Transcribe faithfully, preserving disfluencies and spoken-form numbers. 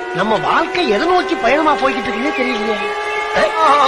நம்ம வாழ்க்கை எதை நோக்கி பயணமா போய்கிட்டு இருக்குன்னே தெரியலையே.